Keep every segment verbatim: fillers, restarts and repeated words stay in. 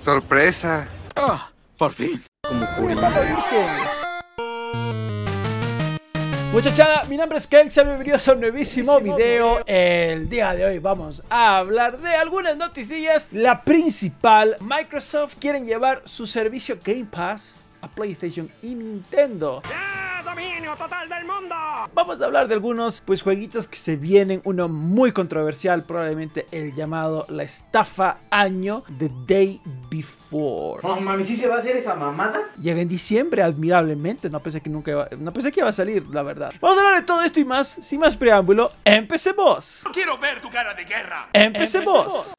Sorpresa. Ah, por fin. Como Curi. Muchachada, mi nombre es Ken, bienvenidos a un nuevísimo video. El día de hoy vamos a hablar de algunas noticias. La principal, Microsoft quieren llevar su servicio Game Pass a PlayStation y Nintendo. ¡Ya! ¡Dominio total del mundo! Vamos a hablar de algunos pues jueguitos que se vienen. Uno muy controversial, probablemente el llamado La Estafa Año, The Day Before. Oh, mami, ¿sí se va a hacer esa mamada? Llega en diciembre, admirablemente. No pensé que nunca iba, no pensé que iba a salir, la verdad. Vamos a hablar de todo esto y más, sin más preámbulo. ¡Empecemos! ¡Quiero ver tu cara de guerra! ¡Empecemos! ¡Empecemos!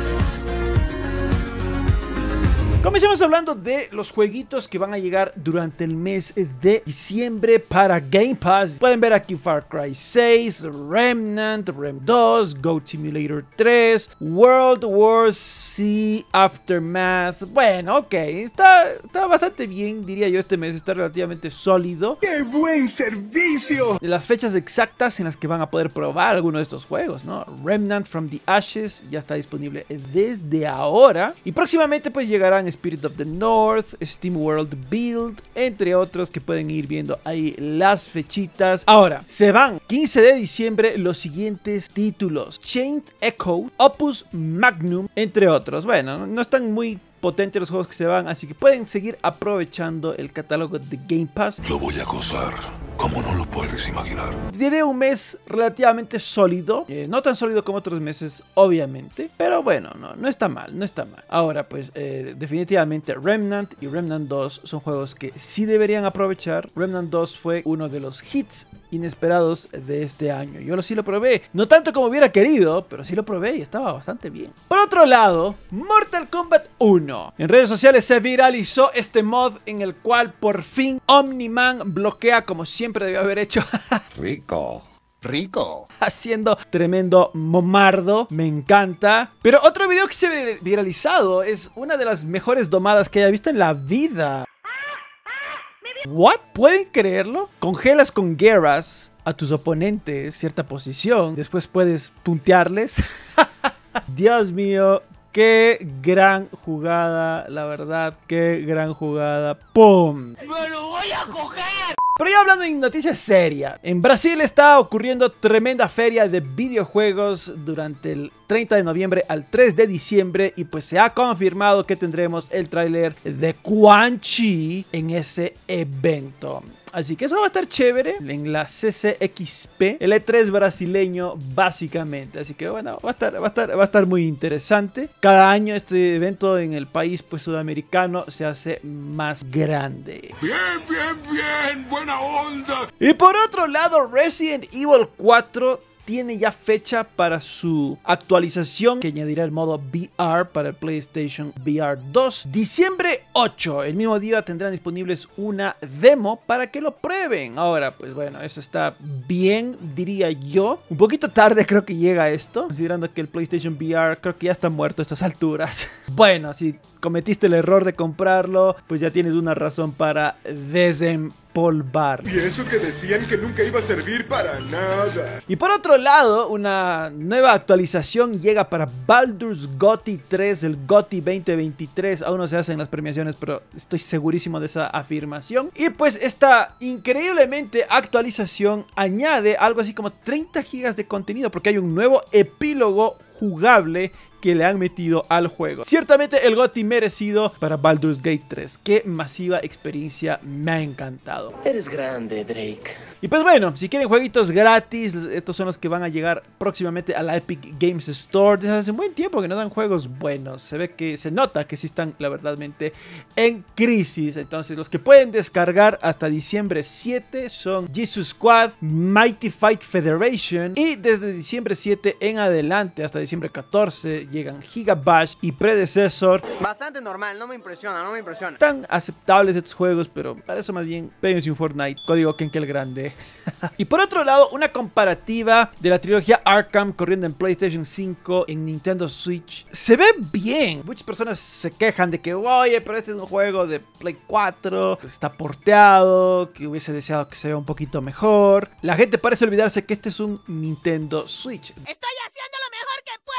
Comencemos hablando de los jueguitos que van a llegar durante el mes de diciembre para Game Pass. Pueden ver aquí Far Cry seis, Remnant, Rem dos, Goat Simulator tres, World War Z Aftermath. Bueno, ok, está, está bastante bien, diría yo. Este mes está relativamente sólido. ¡Qué buen servicio! Las fechas exactas en las que van a poder probar alguno de estos juegos, ¿no? Remnant from the Ashes ya está disponible desde ahora. Y próximamente pues llegarán Spirit of the North, Steam World Build, entre otros que pueden ir viendo ahí las fechitas. Ahora, se van quince de diciembre los siguientes títulos: Chained Echo, Opus Magnum, entre otros. Bueno, no están muy potentes los juegos que se van, así que pueden seguir aprovechando el catálogo de Game Pass. Lo voy a acosar, como no lo puedes imaginar. Diré un mes relativamente sólido, eh, no tan sólido como otros meses, obviamente, pero bueno, no, no está mal, no está mal. Ahora, pues, eh, definitivamente Remnant y Remnant dos son juegos que sí deberían aprovechar. Remnant dos fue uno de los hits inesperados de este año. Yo lo, sí lo probé, no tanto como hubiera querido, pero sí lo probé y estaba bastante bien. Por otro lado, Mortal Kombat uno. En redes sociales se viralizó este mod en el cual por fin Omni-Man bloquea como siempre debió haber hecho. Rico, rico. Haciendo tremendo momardo, me encanta. Pero otro video que se ha viralizado es una de las mejores domadas que haya visto en la vida. ¿What? ¿Pueden creerlo? Congelas con guerras a tus oponentes cierta posición, después puedes puntearles. Dios mío, qué gran jugada, la verdad, qué gran jugada. ¡Pum! ¡Me lo voy a coger! Pero ya hablando en noticias serias, en Brasil está ocurriendo tremenda feria de videojuegos durante el treinta de noviembre al tres de diciembre y pues se ha confirmado que tendremos el tráiler de Quan Chi en ese evento. Así que eso va a estar chévere en la C C X P, el E tres brasileño básicamente. Así que bueno, va a estar, va a estar, va a estar muy interesante. Cada año este evento en el país pues sudamericano se hace más grande. Bien, bien, bien, buena onda. Y por otro lado, Resident Evil cuatro tiene ya fecha para su actualización, que añadirá el modo V R para el PlayStation V R dos. Diciembre ocho, el mismo día tendrán disponibles una demo para que lo prueben. Ahora, pues bueno, eso está bien, diría yo. Un poquito tarde creo que llega esto, considerando que el PlayStation V R creo que ya está muerto a estas alturas. Bueno, si cometiste el error de comprarlo, pues ya tienes una razón para desempolvar. Y eso que decían que nunca iba a servir para nada. Y por otro lado, una nueva actualización llega para Baldur's Gothic tres, el Gothic veinte veintitrés. Aún no se hacen las premiaciones, pero estoy segurísimo de esa afirmación. Y pues esta increíblemente actualización añade algo así como treinta gigas de contenido, porque hay un nuevo epílogo jugable que le han metido al juego. Ciertamente el GOTY merecido para Baldur's Gate tres. Qué masiva experiencia, me ha encantado. Eres grande, Drake. Y pues bueno, si quieren jueguitos gratis, estos son los que van a llegar próximamente a la Epic Games Store. Desde hace un buen tiempo que no dan juegos buenos. Se ve que se nota que sí están, la verdadmente, en crisis. Entonces los que pueden descargar hasta diciembre siete son Jesus Squad, Mighty Fight Federation. Y desde diciembre siete en adelante hasta diciembre catorce llegan Giga Bash y Predecessor. Bastante normal, no me impresiona, no me impresiona. Tan aceptables estos juegos, pero para eso más bien péguense un Fortnite. Código Kenke el Grande. Y por otro lado, una comparativa de la trilogía Arkham corriendo en PlayStation cinco, en Nintendo Switch. Se ve bien. Muchas personas se quejan de que, oye, pero este es un juego de Play cuatro, que está porteado, que hubiese deseado que se vea un poquito mejor. La gente parece olvidarse que este es un Nintendo Switch. Estoy haciendo lo mejor que puedo.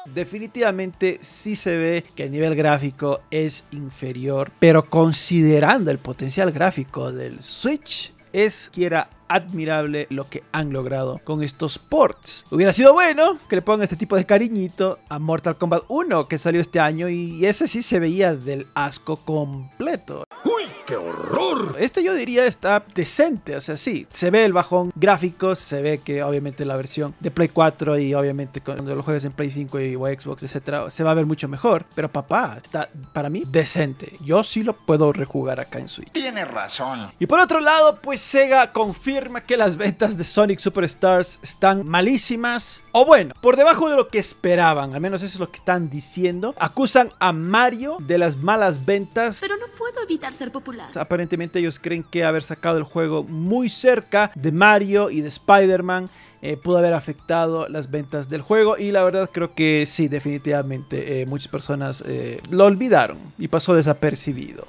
definitivamente sí se ve que el nivel gráfico es inferior, pero considerando el potencial gráfico del Switch, es que era admirable lo que han logrado con estos ports. Hubiera sido bueno que le pongan este tipo de cariñito a Mortal Kombat uno que salió este año y ese sí se veía del asco completo. ¡Uy, qué horror! Este yo diría está decente, o sea, sí, se ve el bajón gráfico, se ve que obviamente la versión de Play cuatro y obviamente cuando lo juegues en Play cinco y o Xbox, etcétera, se va a ver mucho mejor, pero papá, está para mí decente. Yo sí lo puedo rejugar acá en Switch. Tienes razón. Y por otro lado, pues Sega confirma que las ventas de Sonic Superstars están malísimas, o bueno, por debajo de lo que esperaban, al menos eso es lo que están diciendo. Acusan a Mario de las malas ventas, pero no puedo evitar ser popular. Aparentemente ellos creen que haber sacado el juego muy cerca de Mario y de Spider-Man eh, pudo haber afectado las ventas del juego, y la verdad creo que sí, definitivamente eh, muchas personas eh, lo olvidaron y pasó desapercibido.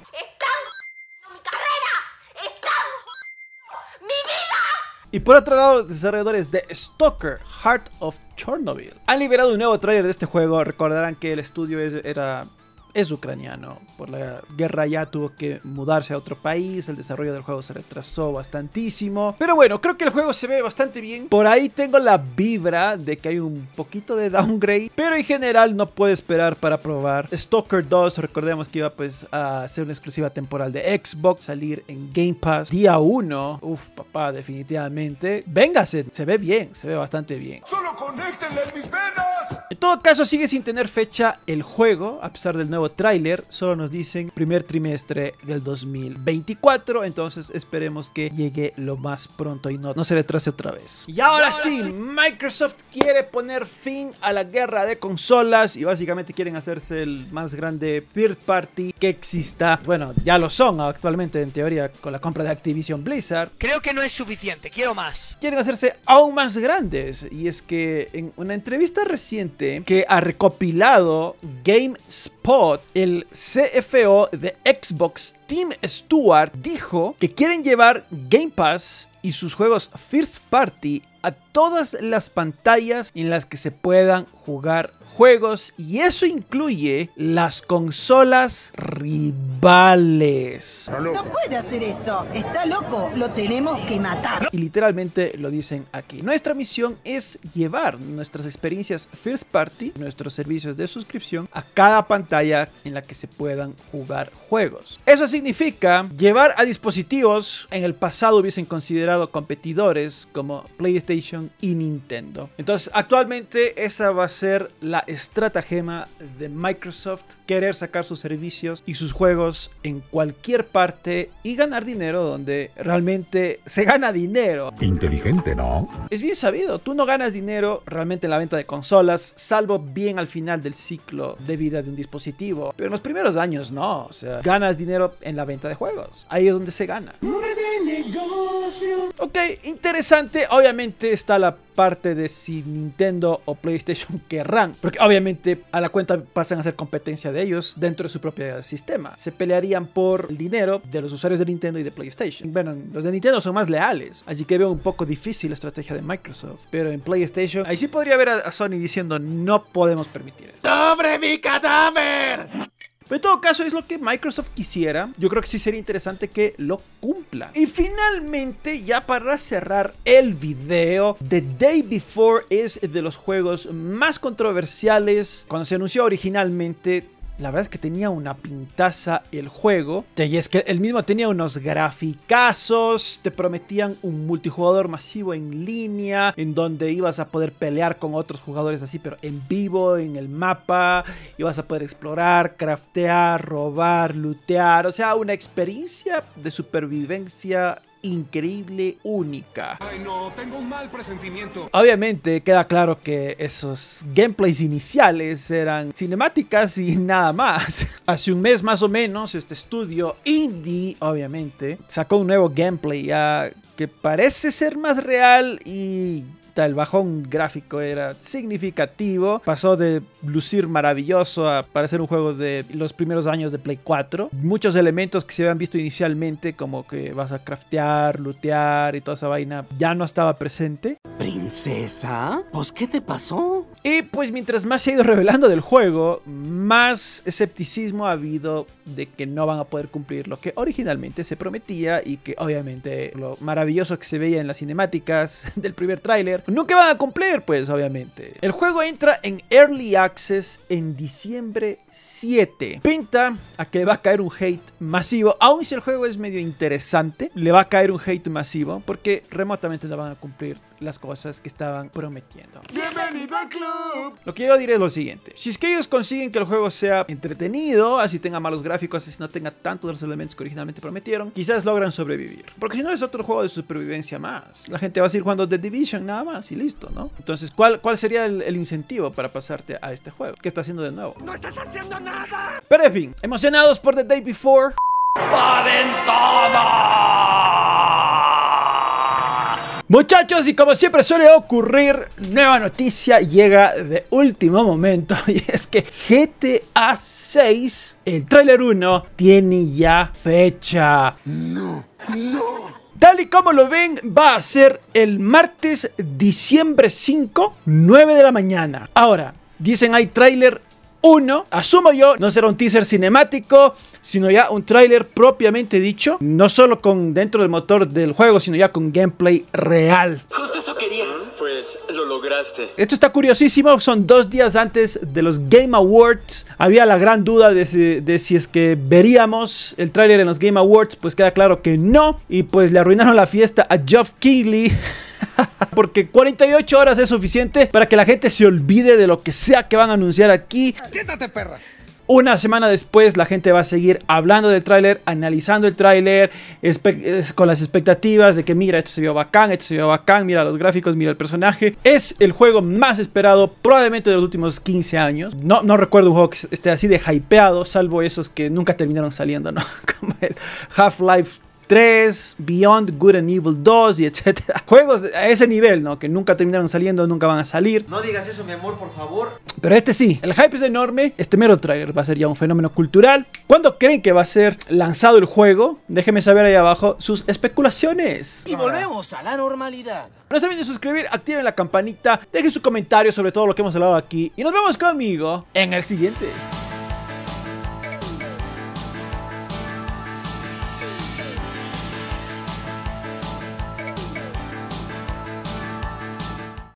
Y por otro lado, los desarrolladores de Stalker, Heart of Chernobyl, han liberado un nuevo tráiler de este juego. Recordarán que el estudio es, era, es ucraniano. Por la guerra ya tuvo que mudarse a otro país. El desarrollo del juego se retrasó bastantísimo. Pero bueno, creo que el juego se ve bastante bien. Por ahí tengo la vibra de que hay un poquito de downgrade, pero en general no puedo esperar para probar Stalker dos. Recordemos que iba pues a ser una exclusiva temporal de Xbox, salir en Game Pass día uno. Uf, papá, definitivamente. Véngase, se ve bien, se ve bastante bien. ¡Solo conéctenle en mis venas! En todo caso, sigue sin tener fecha el juego, a pesar del nuevo tráiler. Solo nos dicen primer trimestre del dos mil veinticuatro, entonces esperemos que llegue lo más pronto y no, no se retrase otra vez. Y ahora, y ahora sí, sí, Microsoft quiere poner fin a la guerra de consolas y básicamente quieren hacerse el más grande third party que exista. Bueno, ya lo son actualmente en teoría con la compra de Activision Blizzard. Creo que no es suficiente, quiero más. Quieren hacerse aún más grandes, y es que en una entrevista reciente que ha recopilado GameSpot, el C F O de Xbox, Tim Stewart, dijo que quieren llevar Game Pass y sus juegos First Party a todas las pantallas en las que se puedan jugar juegos, y eso incluye las consolas rivales. No puede hacer eso, está loco, lo tenemos que matar. Y literalmente lo dicen aquí. Nuestra misión es llevar nuestras experiencias First Party, nuestros servicios de suscripción, a cada pantalla en la que se puedan jugar juegos. Eso significa llevar a dispositivos en el pasado hubiesen considerado competidores como PlayStation y Nintendo. Entonces actualmente esa va a ser la estratagema de Microsoft, querer sacar sus servicios y sus juegos en cualquier parte y ganar dinero donde realmente se gana dinero. Inteligente, ¿no? Es bien sabido, tú no ganas dinero realmente en la venta de consolas, salvo bien al final del ciclo de vida de un dispositivo, pero en los primeros años no, o sea, ganas dinero en la venta de juegos, ahí es donde se gana. Ok, interesante. Obviamente está la parte de si Nintendo o PlayStation querrán, porque obviamente a la cuenta pasan a ser competencia de ellos dentro de su propio sistema. Se pelearían por el dinero de los usuarios de Nintendo y de PlayStation. Bueno, los de Nintendo son más leales, así que veo un poco difícil la estrategia de Microsoft, pero en PlayStation ahí sí podría ver a Sony diciendo no podemos permitir eso. ¡Sobre mi cadáver! Pero en todo caso es lo que Microsoft quisiera. Yo creo que sí sería interesante que lo cumpla. Y finalmente, ya para cerrar el video, The Day Before es de los juegos más controversiales. Cuando se anunció originalmente, la verdad es que tenía una pintaza el juego. Y es que el mismo tenía unos graficazos. Te prometían un multijugador masivo en línea, en donde ibas a poder pelear con otros jugadores así, pero en vivo, en el mapa. Ibas a poder explorar, craftear, robar, lootear. O sea, una experiencia de supervivencia increíble, única. Ay no, tengo un mal presentimiento. Obviamente queda claro que esos gameplays iniciales eran cinemáticas y nada más. Hace un mes más o menos este estudio indie obviamente sacó un nuevo gameplay ya que parece ser más real y el bajón gráfico era significativo. Pasó de lucir maravilloso a parecer un juego de los primeros años de Play cuatro. Muchos elementos que se habían visto inicialmente, como que vas a craftear, lootear y toda esa vaina, ya no estaba presente. ¿Princesa? ¿Pues qué te pasó? Y pues mientras más se ha ido revelando del juego, más escepticismo ha habido de que no van a poder cumplir lo que originalmente se prometía y que obviamente lo maravilloso que se veía en las cinemáticas del primer tráiler nunca van a cumplir, pues obviamente. El juego entra en Early Access en diciembre siete. Pinta a que le va a caer un hate masivo, aun si el juego es medio interesante, le va a caer un hate masivo porque remotamente no van a cumplir las cosas que estaban prometiendo. ¡Bienvenido al club! Lo que yo diré es lo siguiente: si es que ellos consiguen que el juego sea entretenido, así tenga malos gráficos, así no tenga tantos de los elementos que originalmente prometieron, quizás logran sobrevivir. Porque si no es otro juego de supervivencia más. La gente va a seguir jugando The Division nada más y listo, ¿no? Entonces, ¿cuál, cuál sería el, el incentivo para pasarte a este juego? ¿Qué está haciendo de nuevo? ¡No estás haciendo nada! Pero en fin, emocionados por The Day Before. Muchachos, y como siempre suele ocurrir, nueva noticia llega de último momento, y es que G T A seis, el tráiler uno, tiene ya fecha. No, no. Tal y como lo ven, va a ser el martes diciembre cinco, nueve de la mañana. Ahora, dicen hay tráiler uno, asumo yo, no será un teaser cinemático, sino ya un tráiler propiamente dicho, no solo con dentro del motor del juego, sino ya con gameplay real. Justo eso quería. Pues lo lograste. Esto está curiosísimo, son dos días antes de los Game Awards. Había la gran duda de si, de si es que veríamos el tráiler en los Game Awards, pues queda claro que no, y pues le arruinaron la fiesta a Geoff Keighley. Porque cuarenta y ocho horas es suficiente para que la gente se olvide de lo que sea que van a anunciar aquí. ¡Quítate, perra! Una semana después la gente va a seguir hablando del tráiler, analizando el tráiler, con las expectativas de que mira, esto se vio bacán, esto se vio bacán, mira los gráficos, mira el personaje. Es el juego más esperado probablemente de los últimos quince años. No, no recuerdo un juego que esté así de hypeado, salvo esos que nunca terminaron saliendo, ¿no? Como el Half-Life tres, Beyond Good and Evil dos y etcétera. Juegos a ese nivel, ¿no? Que nunca terminaron saliendo, nunca van a salir. No digas eso, mi amor, por favor. Pero este sí, el hype es enorme. Este mero trailer va a ser ya un fenómeno cultural. ¿Cuándo creen que va a ser lanzado el juego? Déjenme saber ahí abajo sus especulaciones. Y volvemos a la normalidad. No se olviden de suscribir, activen la campanita, dejen su comentario sobre todo lo que hemos hablado aquí. Y nos vemos conmigo en el siguiente.